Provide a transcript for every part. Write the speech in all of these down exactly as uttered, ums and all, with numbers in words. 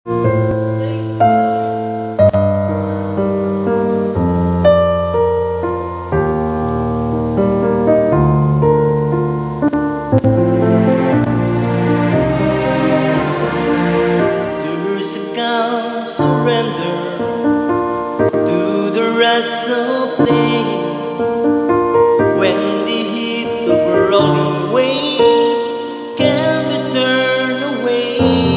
There's a calm surrender to the rest of day when the heat of a rolling wave can be turned away.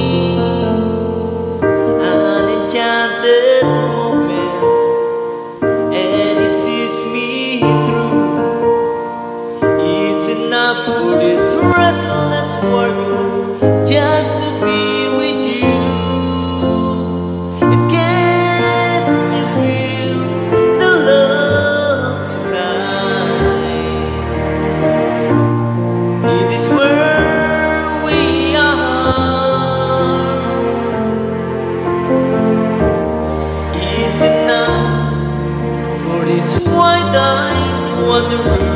An enchanted moment, and it sees me through. It's enough for this restless world just to be with you. And can you feel the love tonight? It is where we are. It's enough for this wide-eyed wanderer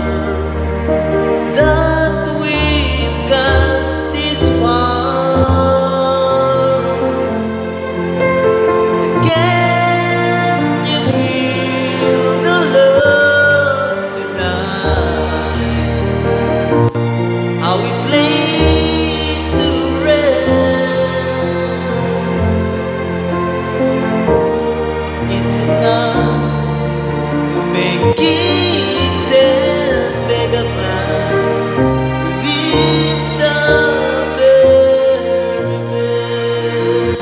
that we've got this far. Can you feel the love tonight? How it's laid to rest. It's enough to make kings and megafans believe the very best.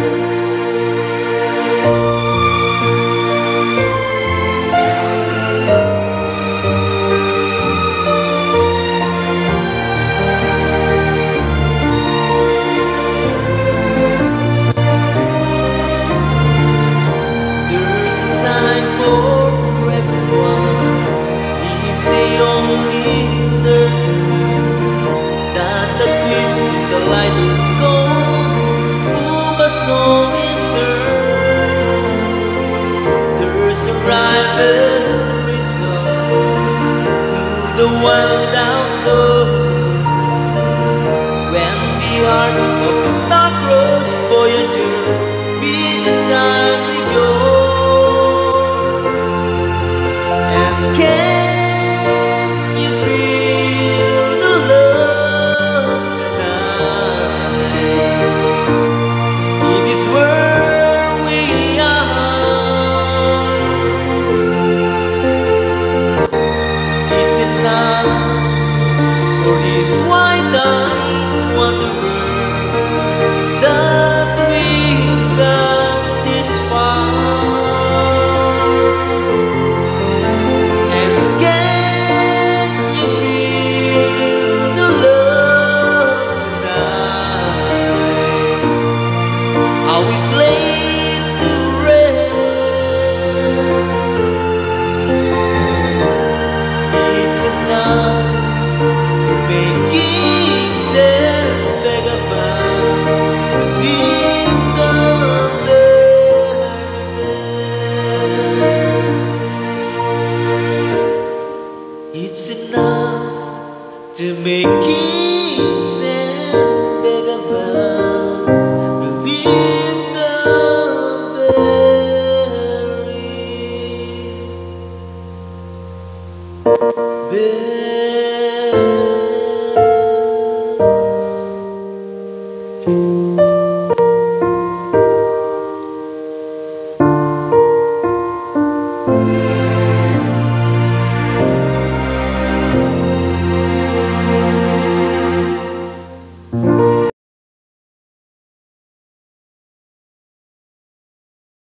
There's a time for everyone if they only learn that the twist in the light is gone. Move a song in turn. There's a rhyme and reason to the wild outdoors. When the heart of the star-crossed voyager meets in time with yours. And can you feel the love tonight? It is where we are. It's enough for this wide-eyed wanderer that we've got this far. And can you feel the love tonight? How it's laid to rest. It's enough for making and megafans believe the very best. It's enough to make it